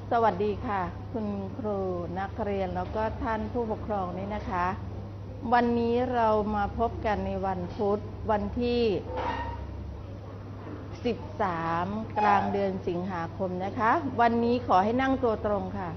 สวัสดีค่ะคุณครูนักเรียนแล้วก็ท่านผู้ปกครองนี่นะคะ วันนี้เรามาพบกันในวันพุธวันที่ 13 กลางเดือนสิงหาคมนะคะ วันนี้ขอให้นั่งตัวตรงค่ะ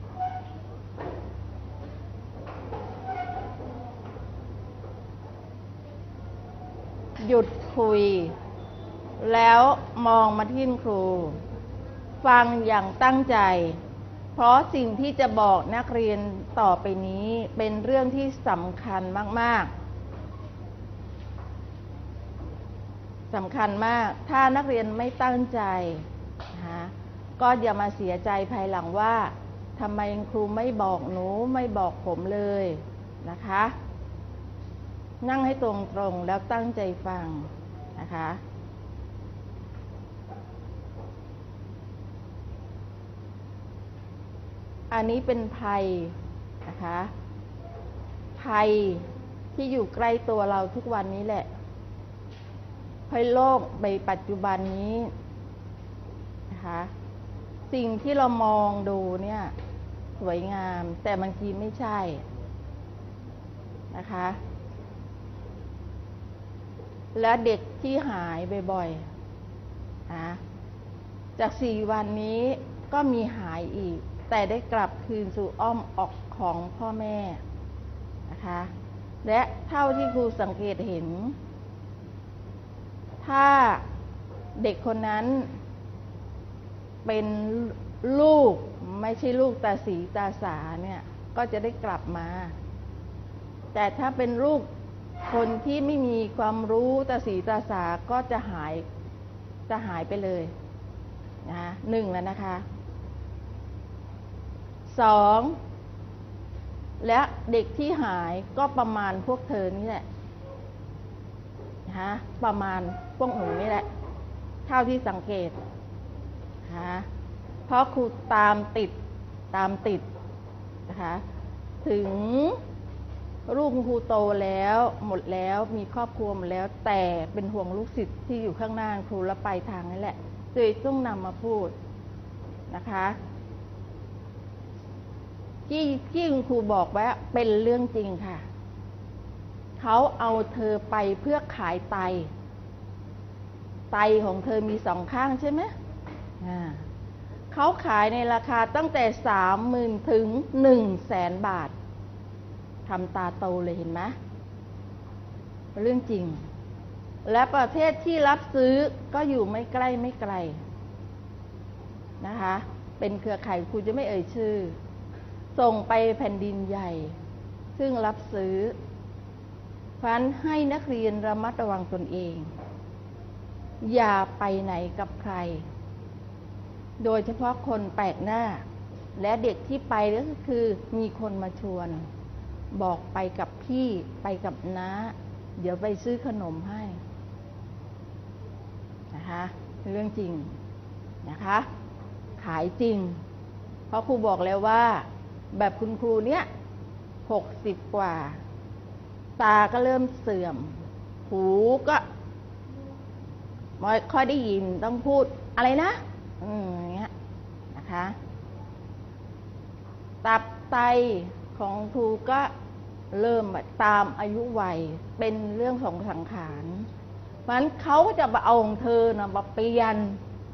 หยุดคุย แล้วมองมาที่ครู ฟังอย่างตั้งใจ เพราะสิ่งที่จะบอกนักเรียนต่อไปนี้เป็นเรื่องที่สำคัญมากๆสำคัญมากถ้านักเรียนไม่ตั้งใจนะก็อย่ามาเสียใจภายหลังว่าทำไมครูไม่บอกหนูไม่บอกผมเลยนะคะนั่งให้ตรงๆแล้วตั้งใจฟังนะคะอันนี้เป็นภัยนะคะภัยที่อยู่ใกล้ตัวเราทุกวันนี้แหละภัยโลกในปัจจุบันนี้นะคะสิ่งที่เรามองดูเนี่ยสวยงามแต่บางทีไม่ใช่นะคะและเด็กที่หายบ่อยๆนะจาก4 วันนี้ก็มีหายอีกแต่ได้กลับคืนสู่อ้อมอกของพ่อแม่นะคะและเท่าที่ครูสังเกตเห็นถ้าเด็กคนนั้นเป็นลูกไม่ใช่ลูกตาสีตาสาเนี่ยก็จะได้กลับมาแต่ถ้าเป็นลูกคนที่ไม่มีความรู้ตาสีตาสาก็จะหายไปเลยนะ1แล้วนะคะ2และเด็กที่หายก็ประมาณพวกเธอนี่แหละนะประมาณพวกหนูนี่แหละเท่าที่สังเกตนะเพราะครูตามติดนะคะถึงลูกครูโตแล้วหมดแล้วมีครอบครัวหมดแล้วแต่เป็นห่วงลูกศิษย์ที่อยู่ข้างหน้าครูและไปทางนี่แหละเลยต้องนำมาพูดนะคะที่คุณครูบอกว่าเป็นเรื่องจริงค่ะเขาเอาเธอไปเพื่อขายไตของเธอมี2 ข้างใช่ไหมเขาขายในราคาตั้งแต่ 30,000 ถึง 100,000 บาททำตาโตเลยเห็นไหมเรื่องจริงและประเทศที่รับซื้อก็อยู่ไม่ไกลนะคะเป็นเครือข่ายครูจะไม่เอ่ยชื่อส่งไปแผ่นดินใหญ่ซึ่งรับซื้อเพราะฉะนั้นให้นักเรียนระมัดระวังตนเองอย่าไปไหนกับใครโดยเฉพาะคนแปลกหน้าและเด็กที่ไปก็คือมีคนมาชวนบอกไปกับพี่ไปกับน้าเดี๋ยวไปซื้อขนมให้นะคะเรื่องจริงนะคะขายจริงเพราะครูบอกแล้วว่าแบบคุณครูเนี้ย60 กว่าตาก็เริ่มเสื่อมหูก็ไม่ค่อยได้ยินต้องพูดอะไรนะอย่างเงี้ยนะคะตับไตของครูก็เริ่มตามอายุวัยเป็นเรื่องของสังขารเพราะฉะนั้นเขาก็จะมาเอาของเธอนะมาเปลี่ยน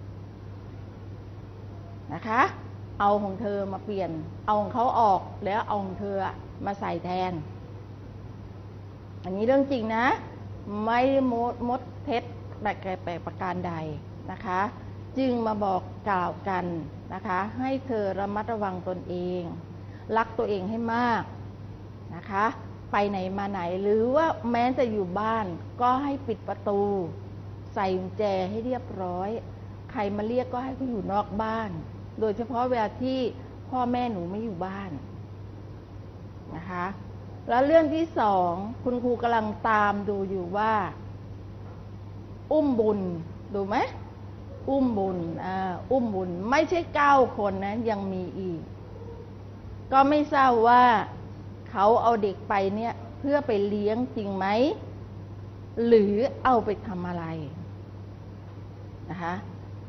นะคะเอาของเธอมาเปลี่ยนเอาของเขาออกแล้วเอาของเธอมาใส่แทนอันนี้เรื่องจริงนะไม่มดเท็จแบบประการใดนะคะจึงมาบอกกล่าวกันนะคะให้เธอระมัดระวังตนเองรักตัวเองให้มากนะคะไปไหนมาไหนหรือว่าแม้จะอยู่บ้านก็ให้ปิดประตูใส่กุญแจให้เรียบร้อยใครมาเรียกก็ให้เขาอยู่นอกบ้านโดยเฉพาะเวลาที่พ่อแม่หนูไม่อยู่บ้านนะคะแล้วเรื่องที่2คุณครูกำลังตามดูอยู่ว่าอุ้มบุญดูไหมอุ้มบุญไม่ใช่9 คนนะยังมีอีกก็ไม่ทราบว่าเขาเอาเด็กไปเนี่ยเพื่อไปเลี้ยงจริงไหมหรือเอาไปทำอะไรนะคะ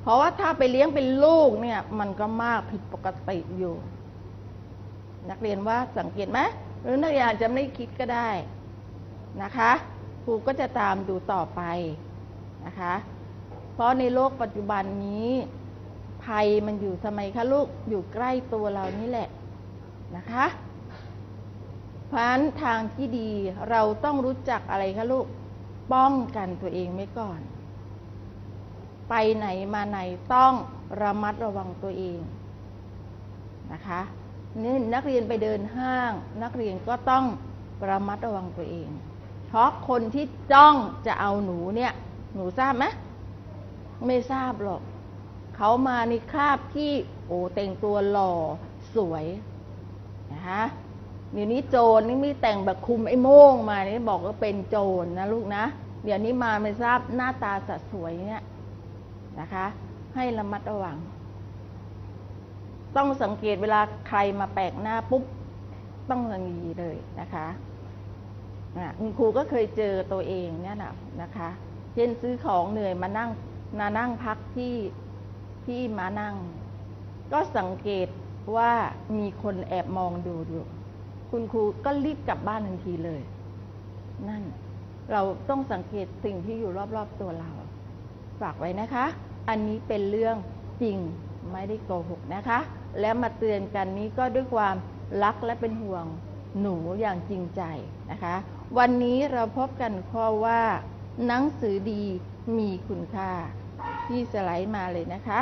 เพราะว่าถ้าไปเลี้ยงเป็นลูกเนี่ยมันก็มากผิดปกติอยู่ นักเรียนว่าสังเกตไหมหรือนักเรียนอาจจะไม่คิดก็ได้นะคะครูก็จะตามดูต่อไปนะคะเพราะในโลกปัจจุบันนี้ภัยมันอยู่ทำไมคะลูกอยู่ใกล้ตัวเรานี่แหละนะคะเพราะฉะนั้นทางที่ดีเราต้องรู้จักอะไรคะลูกป้องกันตัวเองไว้ก่อนไปไหนมาไหนต้องระมัดระวังตัวเองนะคะนี่นักเรียนไปเดินห้างนักเรียนก็ต้องระมัดระวังตัวเองเพราะคนที่จ้องจะเอาหนูเนี่ยหนูทราบไหมไม่ทราบหรอกเขามาในคราบที่แต่งตัวหล่อสวยนะคะเดี๋ยวนี้โจรนี่ไม่แต่งแบบคุมไอ้โม่งมานี่บอกว่าเป็นโจรนะลูกนะเดี๋ยวนี้มาไม่ทราบหน้าตาสัดสวยเนี่ยนะคะให้ระมัดระวังต้องสังเกตเวลาใครมาแปลกหน้าปุ๊บต้องสังเกตเลยนะคะคุณครูก็เคยเจอตัวเองเนี่ยนะคะเช่นซื้อของเหนื่อยมานั่งพักที่มานั่งก็สังเกตว่ามีคนแอบมองดูอยู่คุณครูก็รีบกลับบ้านทันทีเลยนั่นเราต้องสังเกตสิ่งที่อยู่รอบๆตัวเราฝากไว้นะคะอันนี้เป็นเรื่องจริงไม่ได้โกหกนะคะและมาเตือนกันนี้ก็ด้วยความรักและเป็นห่วงหนูอย่างจริงใจนะคะวันนี้เราพบกันข้อว่าหนังสือดีมีคุณค่าที่สไลด์มาเลยนะคะ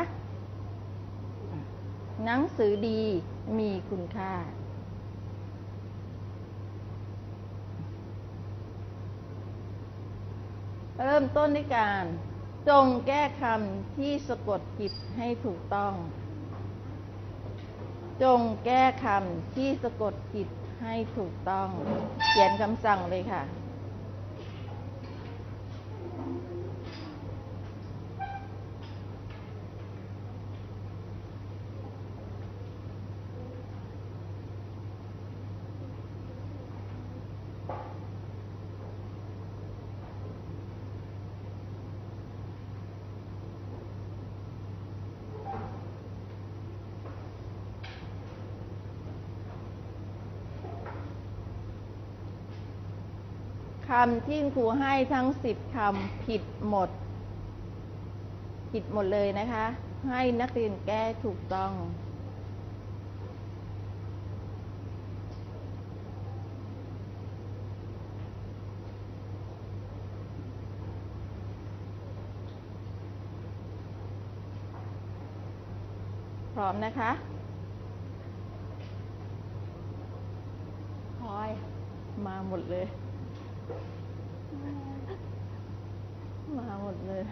หนังสือดีมีคุณค่าเริ่มต้นด้วยการจงแก้คำที่สะกดจิตให้ถูกต้องจงแก้คำที่สะกดจิตให้ถูกต้องเขียนคำสั่งเลยค่ะคำที่ครูให้ทั้ง10 คำผิดหมดเลยนะคะให้นักเรียนแก้ถูกต้องพร้อมนะคะพลอยมาหมดเลยมาหมดเลย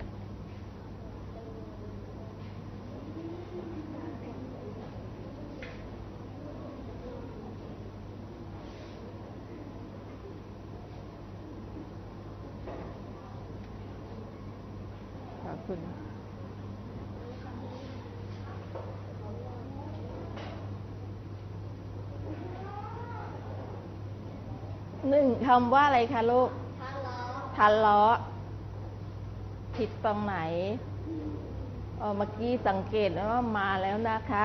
ขอบคุณ1 คำว่าอะไรคะลูกทะเลาะผิดตรงไหนเมื่อกี้สังเกตว่ามาแล้วนะคะ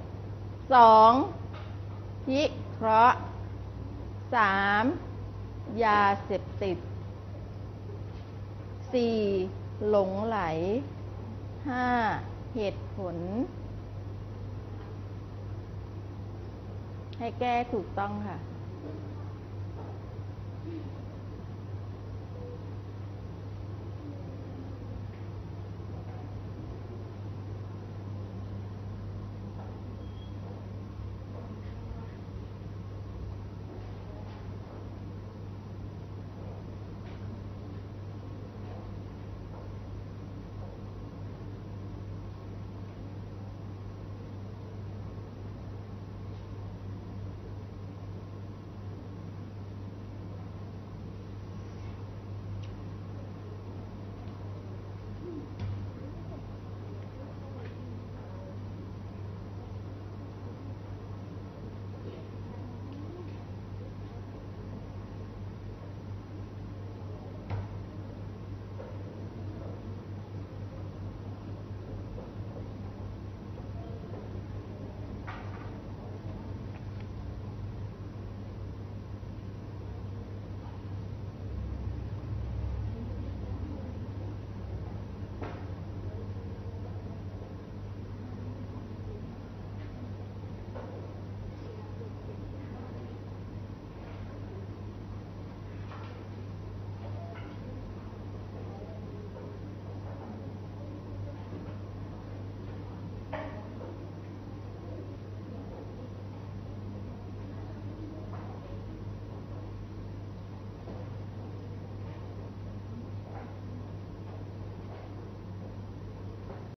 2พิเคราะห์3ยาเสพติด4หลงไหล5เหตุผลให้แก้ถูกต้องค่ะ